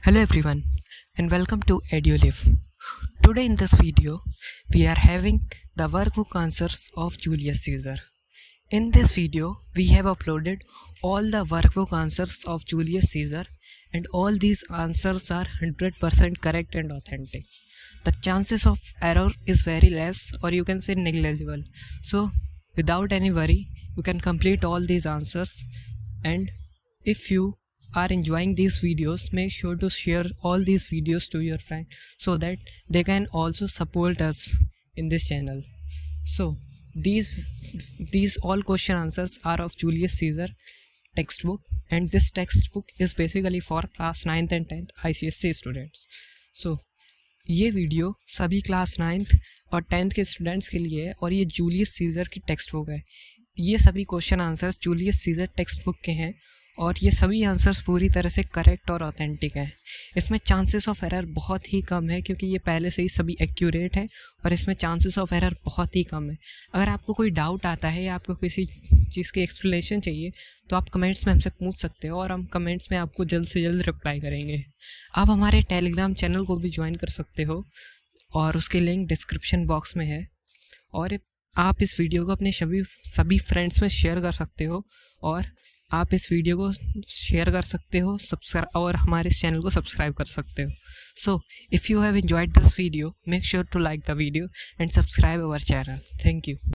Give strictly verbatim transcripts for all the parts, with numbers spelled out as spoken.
Hello everyone and welcome to EduLive. Today in this video we are having the workbook answers of Julius Caesar. In this video we have uploaded all the workbook answers of Julius Caesar and all these answers are one hundred percent correct and authentic. The chances of error is very less, or you can say negligible. So without any worry you can complete all these answers, and if you are enjoying these videos, make sure to share all these videos to your friend so that they can also support us in this channel. So these these all question answers are of Julius Caesar textbook, and this textbook is basically for class ninth and tenth I C S E students. So ये video सभी class ninth और tenth के students के लिए है और ये Julius Caesar की टेक्स्ट बुक है। ये सभी question answers Julius Caesar text book के हैं और ये सभी आंसर्स पूरी तरह से करेक्ट और ऑथेंटिक हैं। इसमें चांसेस ऑफ एरर बहुत ही कम है क्योंकि ये पहले से ही सभी एक्यूरेट है और इसमें चांसेस ऑफ एरर बहुत ही कम है। अगर आपको कोई डाउट आता है या आपको किसी चीज़ की एक्सप्लेनेशन चाहिए तो आप कमेंट्स में हमसे पूछ सकते हो और हम कमेंट्स में आपको जल्द से जल्द रिप्लाई करेंगे। आप हमारे टेलीग्राम चैनल को भी ज्वाइन कर सकते हो और उसकी लिंक डिस्क्रिप्शन बॉक्स में है, और आप इस वीडियो को अपने सभी सभी फ्रेंड्स में शेयर कर सकते हो और आप इस वीडियो को शेयर कर सकते हो सब्सक्राइब और हमारे इस चैनल को सब्सक्राइब कर सकते हो। So if you have enjoyed this video, make sure to like the video and subscribe our channel. Thank you.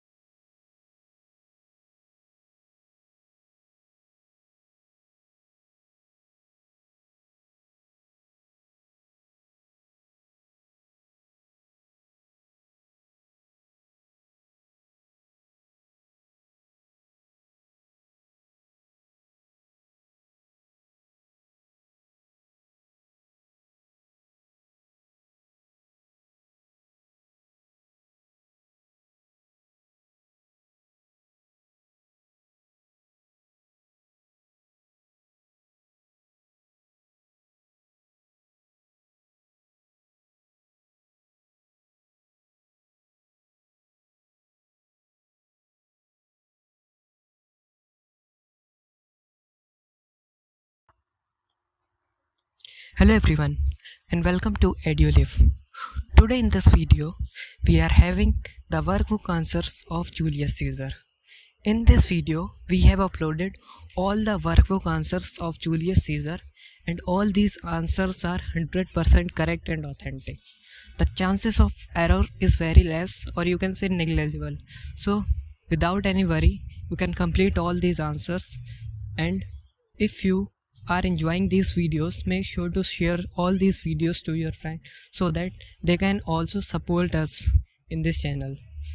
Hello everyone and welcome to EduLive. Today in this video we are having the workbook answers of Julius Caesar. In this video we have uploaded all the workbook answers of Julius Caesar and all these answers are one hundred percent correct and authentic. The chances of error is very less, or you can say negligible. So without any worry you can complete all these answers, and if you are enjoying these videos, make sure to share all these videos to your friend so that they can also support us in this channel.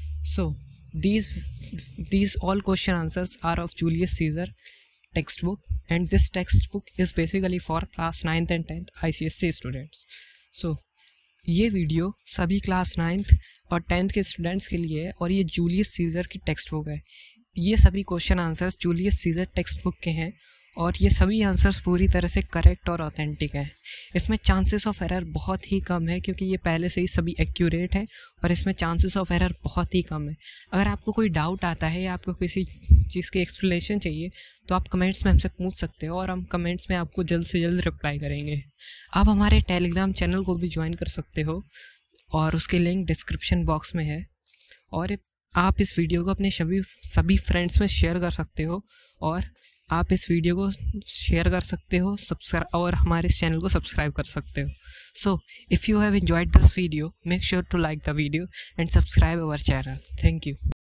So these these all question answers are of Julius Caesar textbook, and this textbook is basically for class ninth and tenth I C S E students. So ये video सभी class ninth और tenth के students के लिए है और ये Julius Caesar की टेक्स्ट बुक है। ये सभी question answers Julius Caesar text book के हैं और ये सभी आंसर्स पूरी तरह से करेक्ट और ऑथेंटिक हैं। इसमें चांसेस ऑफ एरर बहुत ही कम है क्योंकि ये पहले से ही सभी एक्यूरेट है और इसमें चांसेस ऑफ एरर बहुत ही कम है। अगर आपको कोई डाउट आता है या आपको किसी चीज़ की एक्सप्लेनेशन चाहिए तो आप कमेंट्स में हमसे पूछ सकते हो और हम कमेंट्स में आपको जल्द से जल्द रिप्लाई करेंगे। आप हमारे टेलीग्राम चैनल को भी ज्वाइन कर सकते हो और उसकी लिंक डिस्क्रिप्शन बॉक्स में है, और आप इस वीडियो को अपने सभी सभी फ्रेंड्स में शेयर कर सकते हो और आप इस वीडियो को शेयर कर सकते हो सब्सक्राइब और हमारे इस चैनल को सब्सक्राइब कर सकते हो। So if you have enjoyed this video, make sure to like the video and subscribe our channel. Thank you.